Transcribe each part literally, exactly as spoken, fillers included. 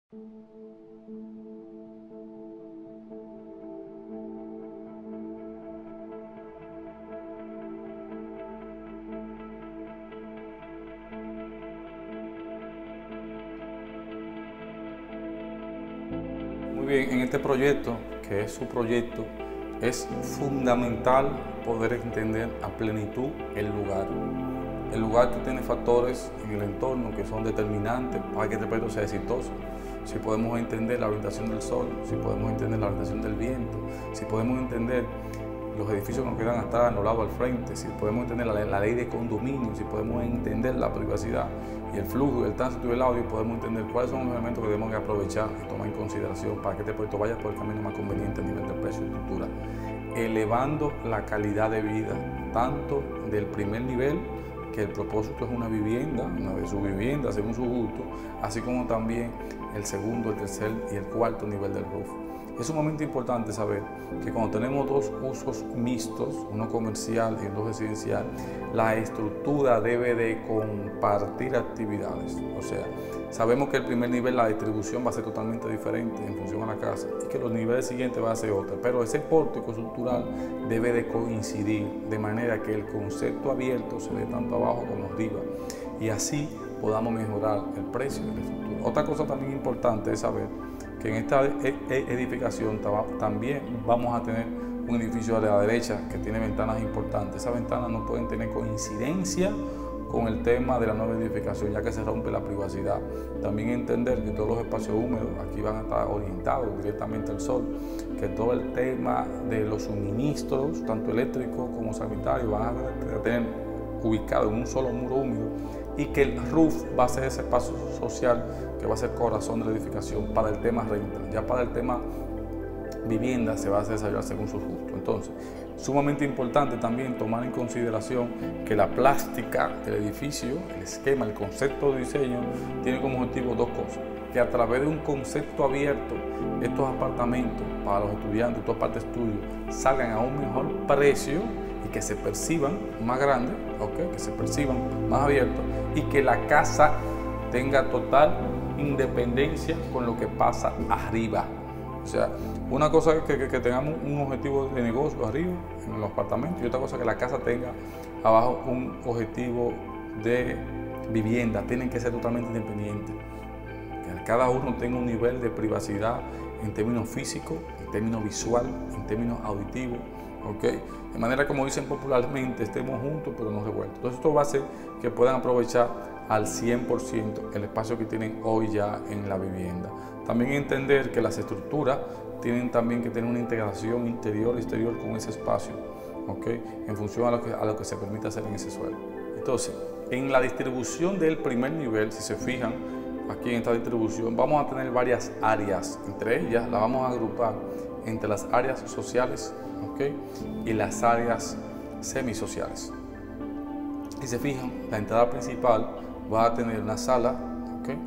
Muy bien, en este proyecto, que es su proyecto, es fundamental poder entender a plenitud el lugar. El lugar que tiene factores en el entorno que son determinantes para que este proyecto sea exitoso. Si podemos entender la orientación del sol, si podemos entender la orientación del viento, si podemos entender los edificios que nos quedan atrás, los lados al frente, si podemos entender la, la ley de condominio, si podemos entender la privacidad y el flujo, el tránsito y el audio, podemos entender cuáles son los elementos que debemos aprovechar y tomar en consideración para que este proyecto vaya por el camino más conveniente a nivel de precio y estructura, elevando la calidad de vida, tanto del primer nivel, que el propósito es una vivienda, una de sus viviendas según su gusto, así como también el segundo, el tercer y el cuarto nivel del roof. Es sumamente importante saber que cuando tenemos dos usos mixtos, uno comercial y uno residencial, la estructura debe de compartir actividades. O sea, sabemos que el primer nivel, la distribución va a ser totalmente diferente en función a la casa y que los niveles siguientes va a ser otra, pero ese pórtico estructural debe de coincidir de manera que el concepto abierto se dé tanto abajo como arriba y así podamos mejorar el precio de la estructura. Otra cosa también importante es saber que en esta edificación también vamos a tener un edificio a la derecha que tiene ventanas importantes. Esas ventanas no pueden tener coincidencia con el tema de la nueva edificación, ya que se rompe la privacidad. También entender que todos los espacios húmedos aquí van a estar orientados directamente al sol, que todo el tema de los suministros, tanto eléctricos como sanitarios, van a tener ubicado en un solo muro húmedo y que el roof va a ser ese espacio social que va a ser corazón de la edificación para el tema renta. Ya para el tema vivienda se va a desarrollar según su gusto. Entonces, sumamente importante también tomar en consideración que la plástica del edificio, el esquema, el concepto de diseño, tiene como objetivo dos cosas. Que a través de un concepto abierto, estos apartamentos para los estudiantes, todas partes de estudio, salgan a un mejor precio y que se perciban más grandes, ¿okay? Que se perciban más abiertos y que la casa tenga total independencia con lo que pasa arriba. O sea, una cosa es que, que, que tengamos un objetivo de negocio arriba en los apartamentos y otra cosa es que la casa tenga abajo un objetivo de vivienda. Tienen que ser totalmente independientes. Que cada uno tenga un nivel de privacidad en términos físicos, en términos visuales, en términos auditivos. ¿Okay? De manera, como dicen popularmente, estemos juntos pero no revueltos. Entonces esto va a hacer que puedan aprovechar al cien por ciento el espacio que tienen hoy ya en la vivienda. También entender que las estructuras tienen también que tener una integración interior y exterior con ese espacio, ¿okay? En función a lo, que, a lo que se permite hacer en ese suelo. Entonces, en la distribución del primer nivel, si se fijan, aquí en esta distribución vamos a tener varias áreas, entre ellas las vamos a agrupar entre las áreas sociales, ¿okay? Y las áreas semisociales. Si se fijan, la entrada principal va a tener una sala, ¿okay?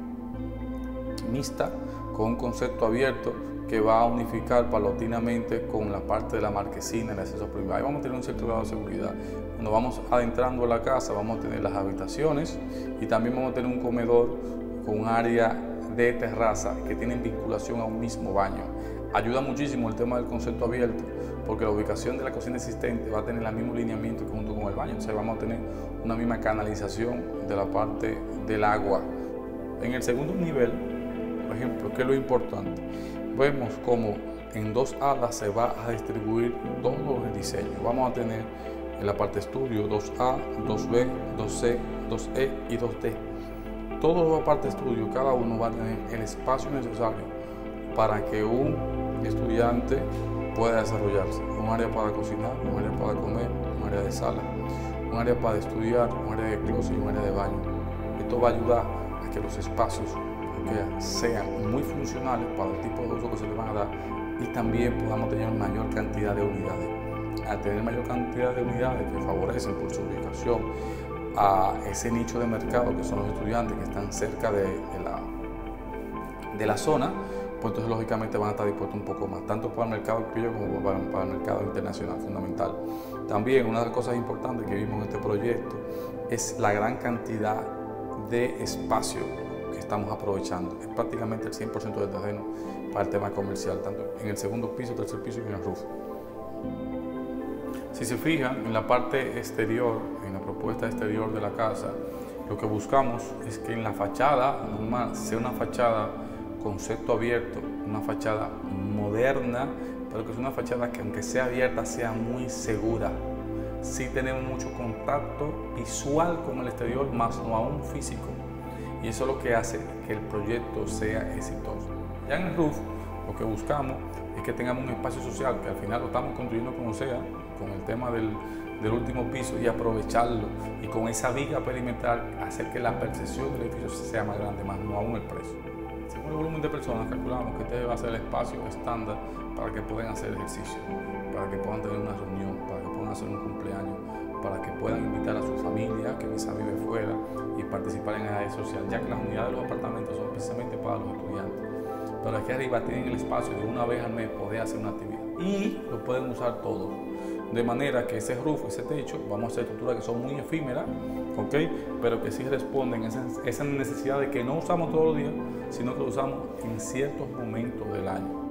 Mixta con un concepto abierto que va a unificar paulatinamente con la parte de la marquesina, el acceso privado. Ahí vamos a tener un cierto grado de seguridad. Cuando vamos adentrando a la casa vamos a tener las habitaciones y también vamos a tener un comedor con un área de terraza que tienen vinculación a un mismo baño. Ayuda muchísimo el tema del concepto abierto porque la ubicación de la cocina existente va a tener el mismo lineamiento junto con el baño. O sea, vamos a tener una misma canalización de la parte del agua. En el segundo nivel, por ejemplo, ¿qué es lo importante? Vemos cómo en dos alas se va a distribuir todo el diseño. Vamos a tener en la parte estudio dos A, dos B, dos C, dos E y dos D. Todos los partes estudio, cada uno va a tener el espacio necesario para que un estudiante pueda desarrollarse. Un área para cocinar, un área para comer, un área de sala, un área para estudiar, un área de closet y un área de baño. Esto va a ayudar a que los espacios que sean muy funcionales para el tipo de uso que se les van a dar y también podamos tener mayor cantidad de unidades. Al tener mayor cantidad de unidades que favorecen por su ubicación a ese nicho de mercado que son los estudiantes que están cerca de, de, la, de la zona, pues entonces lógicamente van a estar dispuestos un poco más, tanto para el mercado criollo como para, para el mercado internacional, fundamental. También una de las cosas importantes que vimos en este proyecto es la gran cantidad de espacio que estamos aprovechando. Es prácticamente el cien por ciento del terreno para el tema comercial, tanto en el segundo piso, tercer piso y en el roof. Si se fijan en la parte exterior, en la propuesta exterior de la casa, lo que buscamos es que en la fachada normal sea una fachada concepto abierto, una fachada moderna, pero que es una fachada que aunque sea abierta sea muy segura. Sí tenemos mucho contacto visual con el exterior, más no aún físico. Y eso es lo que hace que el proyecto sea exitoso. Ya en el roof, lo que buscamos es que tengamos un espacio social, que al final lo estamos construyendo como sea, con el tema del, del último piso, y aprovecharlo. Y con esa viga perimetral hacer que la percepción del edificio sea más grande, más no aún el precio. Según el volumen de personas, calculamos que este va a ser el espacio estándar para que puedan hacer ejercicio, para que puedan tener una reunión, para que puedan hacer un cumpleaños, para que puedan invitar a su familia que quizá vive fuera y participar en la área social, ya que las unidades de los apartamentos son precisamente para los estudiantes. Pero aquí arriba tienen el espacio de una vez al mes poder hacer una actividad y lo pueden usar todos. De manera que ese roof, ese techo, vamos a hacer estructuras que son muy efímeras, ¿ok? Pero que sí responden a esa, esa necesidad de que no usamos todos los días, sino que lo usamos en ciertos momentos del año.